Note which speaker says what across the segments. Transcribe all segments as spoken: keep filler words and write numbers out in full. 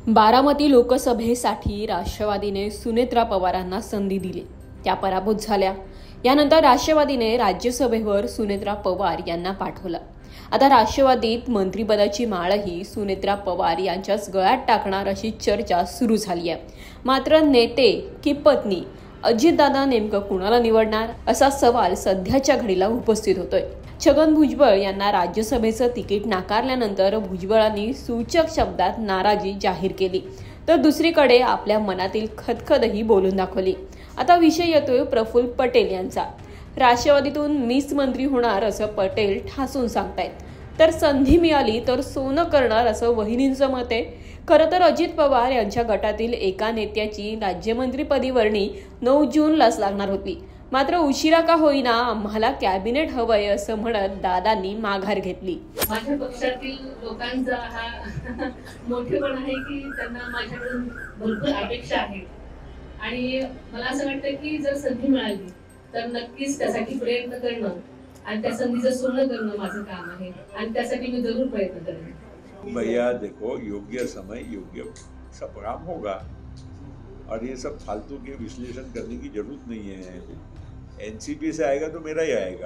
Speaker 1: बारामती लोकसभेसाठी राष्ट्रवादीने सुनेत्रा पवारांना संधी दिली, त्या पराभूत झाल्या। यानंतर राष्ट्रवादीने राज्यसभेवर सुनेत्रा पवार यांना पाठवलं। आता राष्ट्रवादीत मंत्रिपदाची माळही सुनेत्रा पवार यांच्याच गळ्यात टाकणार अशी चर्चा सुरू झाली आहे। मात्र नेते की पत्नी अजितदादा नेमकं कुणाला निवडणार असा सवाल सध्याच्या घडीला उपस्थित होतोय। छगन भुजबळ यांना राज्यसभेचं तिकीट नाकारल्यानंतर भुजबळांनी सूचक शब्दात नाराजी जाहीर केली, तर दुसरीकडे आपल्या मनातील खदखदही बोलून दाखवली। आता विषय येतोय प्रफुल्ल पटेल यांचा। राष्ट्रवादीतून मीच मंत्री होणार असं पटेल ठासून सांगतायत, तर संधी मिळाली तर सोनं करणार असं वहिनींचं मत आहे। खरं तर अजित पवार यांच्या गटातील एका नेत्याची राज्यमंत्रीपदी वर्णी नऊ जूनलाच लागणार होती, मात्र उशिरा का होईना आम्हाला कॅबिनेट हवंय असं म्हणत दादांनी माघार घेतली।
Speaker 2: माझ्या पक्षातील लोकांचा हा मोठेपण आहे की त्यांना माझ्याकडून भरपूर अपेक्षा आहेत आणि मला असं वाटतं की जर संधी मिळाली तर नक्कीच त्यासाठी प्रयत्न करणं आणि त्या संधीचं सोनं करणं माझं काम आहे आणि त्यासाठी मी जरूर प्रयत्न करेन।
Speaker 3: भैया देखो, योग्य समय योग्य सब काम होगा और ये सब फालतू के विश्लेषण करने की जरूरत नहीं है। एनसीपी से आएगा तो मेरा ही आएगा।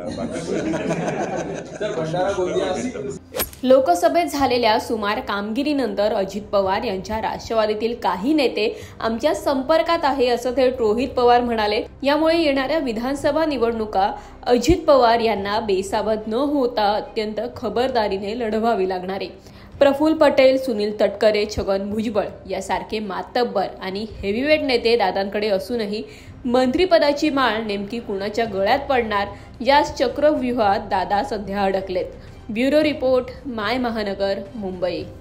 Speaker 1: लोकसभेत झालेल्या सुमार कामगिरीनंतर अजित पवार यांच्या राष्ट्रवादीतील काही नेते आमच्या संपर्कात आहे असं थेट रोहित पवार म्हणाले। यामुळे येणाऱ्या विधानसभा निवडणुका अजित पवार यांना बेसावध न होता अत्यंत खबरदारीने लढवावी लागणार आहे। प्रफुल्ल पटेल, सुनील तटकरे, छगन भुजबळ यासारखे मातब्बर आणि हेवीवेट नेते दादांकडे असूनही मंत्रिपदाची माळ नेमकी कुणाच्या गळ्यात पडणार याच चक्रव्यूहात दादा सध्या अडकलेत। ब्युरो रिपोर्ट, माय महानगर, मुंबई।